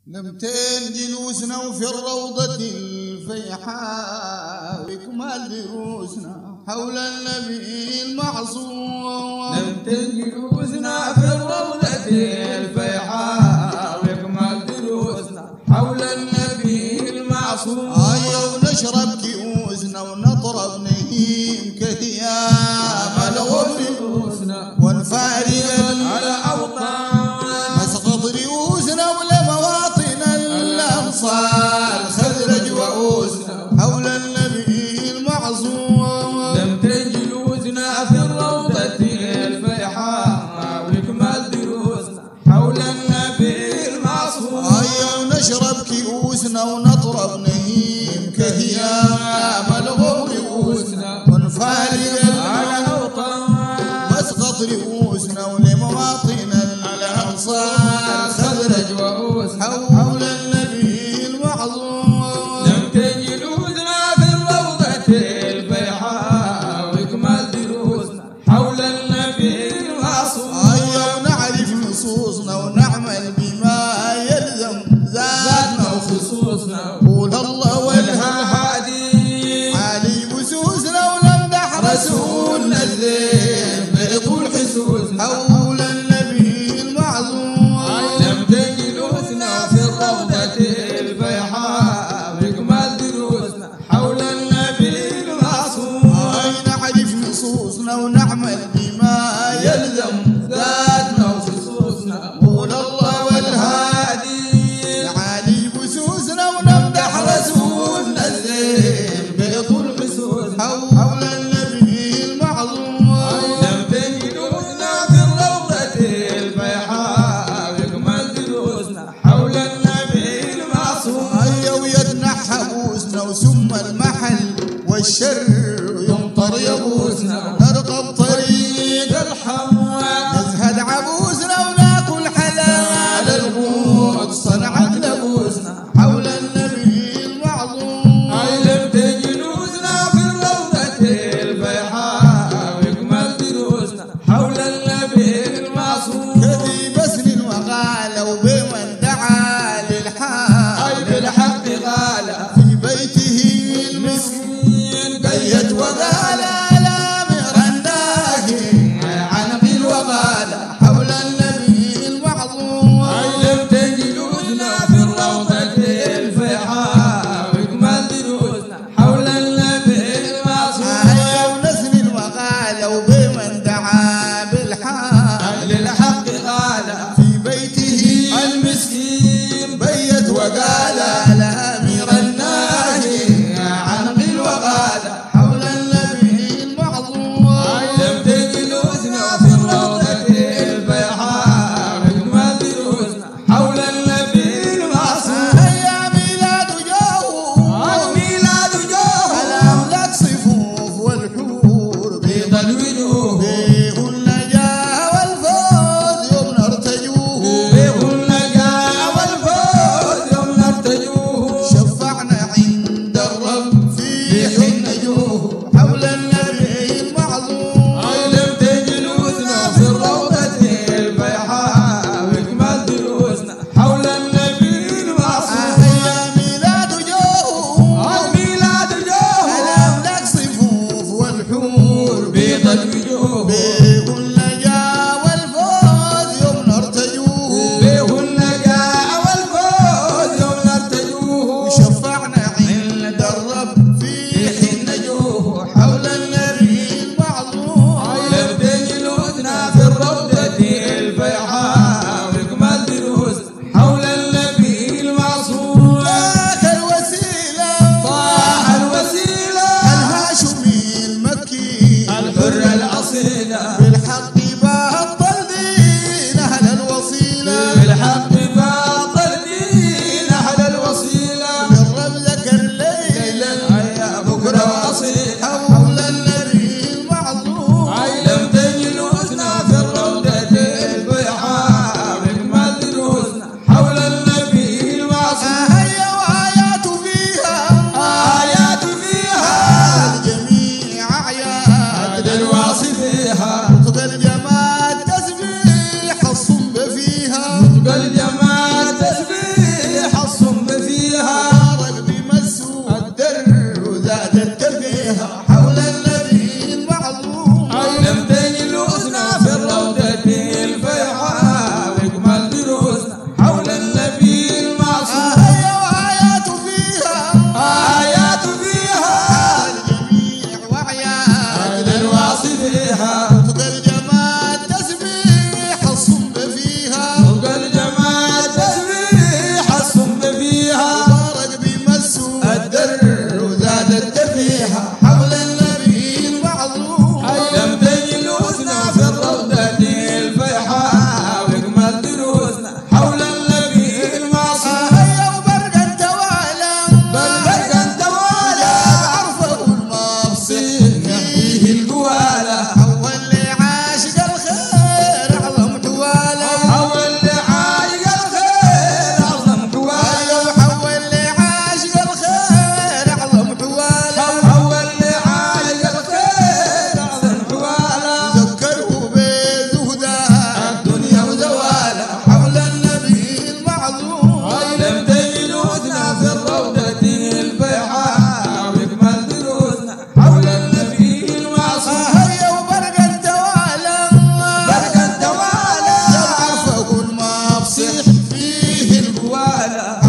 نمتين جلوسنا وفي الروضة الفيحاء وإكمال دروسنا حول النبي المعصوم. نمتين جلوسنا في الروضة الفيحاء وإكمال دروسنا حول النبي المعصوم. ونشرب كؤوسنا ونطرب نهيم كثياب الغرب ونفارق على أوطان نسقط رؤوسنا ولمواطن الأنصار خزرج وأوسنا حول النبي المعصوم. نمتين جلوسنا في الروضة الفيحاء وإكمال دروسنا حول النبي المعصوم. ونشرب كؤوسنا ونطرب نهيم كثياب الغرب ونفارق على أوطان مسقط رؤوسنا ولمواطن الأنصار خزرج وأوس حول النبي المعصوم. نمتين جلوسنا في الروضة الفيحاء وإكمال دروسنا حول النبي المعصوم. ونعرف نصوصنا ونعمل بما يلزم ذاتنا وخصوصنا قول الله والهادي علي بسوسنا ونمدح رسولنا الزين بيطول حسوسنا حول النبي المعصوم. نمتين جلوسنا في الروضة الفيحاء وإكمال دروسنا حول النبي المعصوم. نعرف نصوصنا ونعمل بما يلزم ذاتنا وخصوصنا قول الله والهادي علي بسوسنا ونمدح رسولنا الزين بيطول حسوسنا حول النبي المعصوم. نمتين جلوسنا في الروضة الفيحاء وإكمال دروسنا حول النبي المعصوم. ويتنحى بوسنا وسم المحل والشر يمطر يبوسنا نرقب طريق الحوار نزهد عبوسنا وناكل حلال القوت صنعت لبوسنا حول النبي المعصوم. نمتين جلوسنا في الروضة الفيحاء وإكمال دروسنا حول النبي المعصوم. كذب سن وقال وبمن دعا للحال بالحق قال في بيته المسكين تعالى